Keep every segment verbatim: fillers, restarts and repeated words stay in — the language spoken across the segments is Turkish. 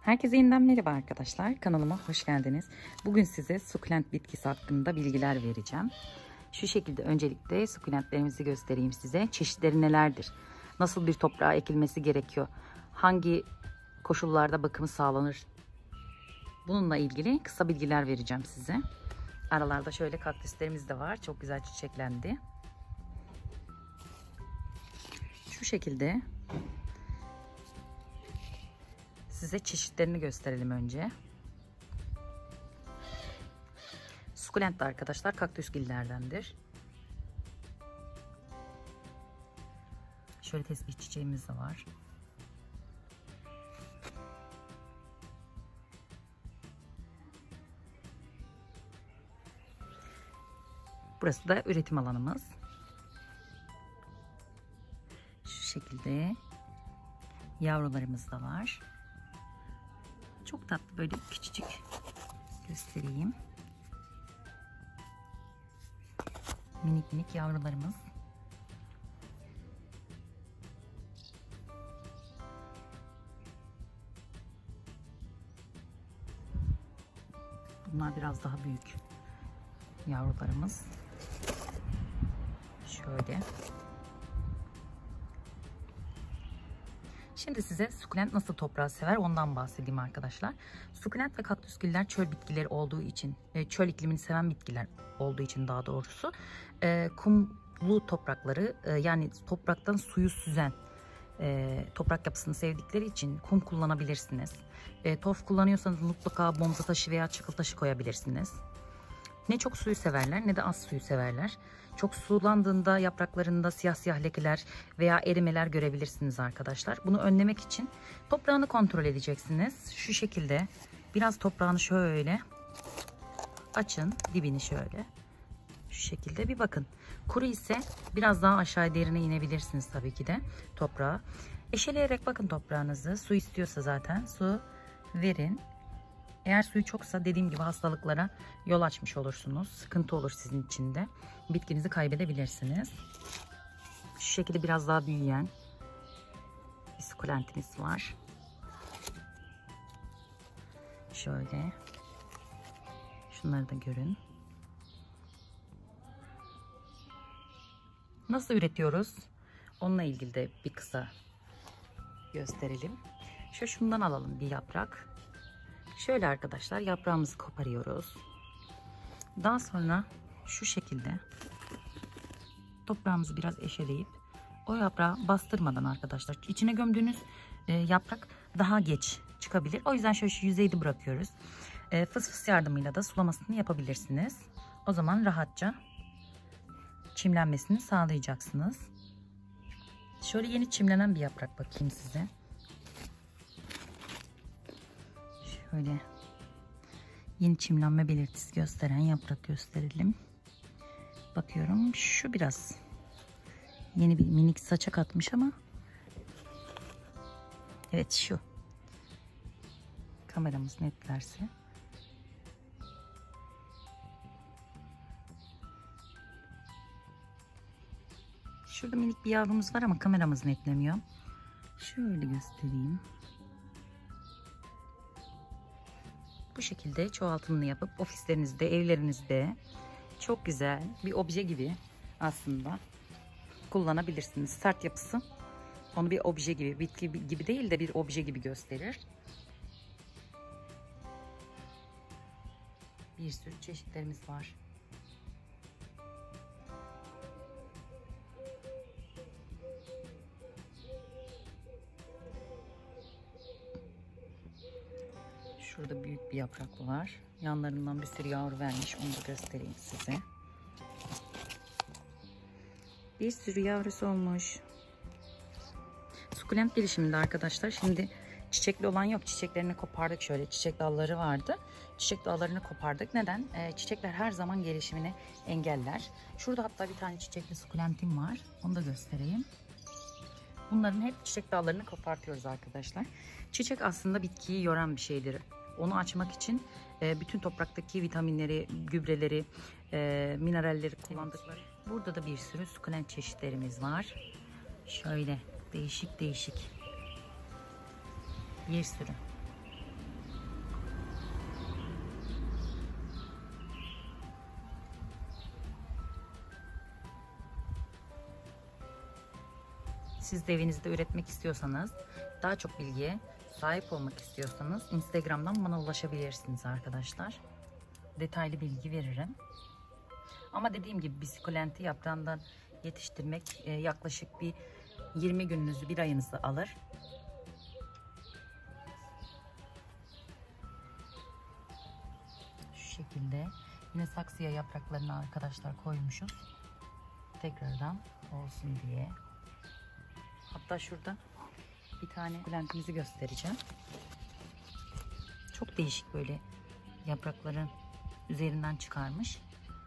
Herkese yeniden merhaba arkadaşlar. Kanalıma hoş geldiniz. Bugün size sukulent bitkisi hakkında bilgiler vereceğim. Şu şekilde öncelikle sukulentlerimizi göstereyim size. Çeşitleri nelerdir? Nasıl bir toprağa ekilmesi gerekiyor? Hangi koşullarda bakımı sağlanır? Bununla ilgili kısa bilgiler vereceğim size. Aralarda şöyle kaktüslerimiz de var. Çok güzel çiçeklendi. Şu şekilde size çeşitlerini gösterelim önce. Sukulent de arkadaşlar kaktüsgillerdendir. Şöyle tesbih çiçeğimiz de var. Burası da üretim alanımız. Şu şekilde yavrularımız da var. Çok tatlı, böyle küçücük, göstereyim. Minik minik yavrularımız. Bunlar biraz daha büyük yavrularımız. Şöyle. Şimdi size sukulent nasıl toprağı sever ondan bahsedeyim arkadaşlar. Sukulent ve kaktüsgiller çöl bitkileri olduğu için, çöl iklimini seven bitkiler olduğu için daha doğrusu kumlu toprakları, yani topraktan suyu süzen toprak yapısını sevdikleri için kum kullanabilirsiniz. Torf kullanıyorsanız mutlaka bomba taşı veya çakıl taşı koyabilirsiniz. Ne çok suyu severler ne de az suyu severler. Çok sulandığında yapraklarında siyah siyah lekeler veya erimeler görebilirsiniz arkadaşlar. Bunu önlemek için toprağını kontrol edeceksiniz. Şu şekilde biraz toprağını şöyle açın, dibini şöyle. Şu şekilde bir bakın. Kuru ise biraz daha aşağı derine inebilirsiniz tabii ki de toprağa. Eşeleyerek bakın toprağınızı. Su istiyorsa zaten su verin. Eğer suyu çoksa dediğim gibi hastalıklara yol açmış olursunuz. Sıkıntı olur sizin için de. Bitkinizi kaybedebilirsiniz. Şu şekilde biraz daha büyüyen bir sukulentimiz var. Şöyle. Şunları da görün. Nasıl üretiyoruz? Onunla ilgili de bir kısa gösterelim. Şu şundan alalım bir yaprak. Şöyle arkadaşlar yaprağımızı koparıyoruz. Daha sonra şu şekilde toprağımızı biraz eşeleyip o yaprağı bastırmadan arkadaşlar içine gömdüğünüz e, yaprak daha geç çıkabilir. O yüzden şöyle şu yüzeyde bırakıyoruz. E, fıs fıs yardımıyla da sulamasını yapabilirsiniz. O zaman rahatça çimlenmesini sağlayacaksınız. Şöyle yeni çimlenen bir yaprak bakayım size. Şöyle yeni çimlenme belirtisi gösteren yaprak gösterelim. Bakıyorum şu biraz yeni bir minik saçak atmış ama evet şu. Kameramız netlerse. Şurada minik bir yavrumuz var ama kameramız netlemiyor. Şöyle göstereyim. Bu şekilde çoğaltımını yapıp ofislerinizde, evlerinizde çok güzel bir obje gibi aslında kullanabilirsiniz. Sert yapısı onu bir obje gibi, bitki gibi değil de bir obje gibi gösterir. Bir sürü çeşitlerimiz var. Şurada büyük bir yaprak var. Yanlarından bir sürü yavru vermiş. Onu da göstereyim size. Bir sürü yavrusu olmuş. Sukulent gelişiminde arkadaşlar. Şimdi çiçekli olan yok. Çiçeklerini kopardık şöyle. Çiçek dalları vardı. Çiçek dallarını kopardık. Neden? Ee, çiçekler her zaman gelişimini engeller. Şurada hatta bir tane çiçekli sukulentim var. Onu da göstereyim. Bunların hep çiçek dallarını kopartıyoruz arkadaşlar. Çiçek aslında bitkiyi yoran bir şeydir. Onu açmak için e, bütün topraktaki vitaminleri, gübreleri, e, mineralleri kullandıkları. Burada da bir sürü sukulent çeşitlerimiz var. Şöyle değişik değişik bir sürü. siz de evinizde üretmek istiyorsanız, daha çok bilgiye sahip olmak istiyorsanız Instagram'dan bana ulaşabilirsiniz arkadaşlar. Detaylı bilgi veririm. Ama dediğim gibi bir sukulenti yaprağından yetiştirmek e, yaklaşık bir yirmi gününüzü, bir ayınızı alır. Şu şekilde yine saksıya yapraklarını arkadaşlar koymuşuz. Tekrardan olsun diye. Hatta şurada bir tane sukulentimizi göstereceğim. Çok değişik, böyle yaprakların üzerinden çıkarmış.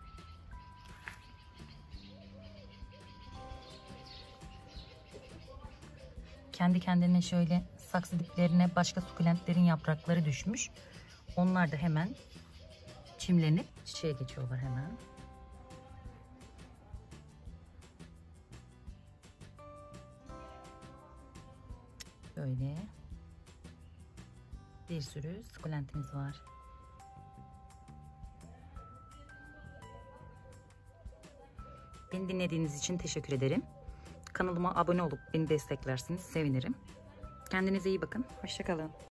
Kendi kendine şöyle saksı diplerine başka sukulentlerin yaprakları düşmüş. Onlar da hemen çimlenip çiçeğe geçiyorlar hemen. Böyle bir sürü sukulentimiz var. Beni dinlediğiniz için teşekkür ederim. Kanalıma abone olup beni desteklerseniz sevinirim. Kendinize iyi bakın. Hoşça kalın.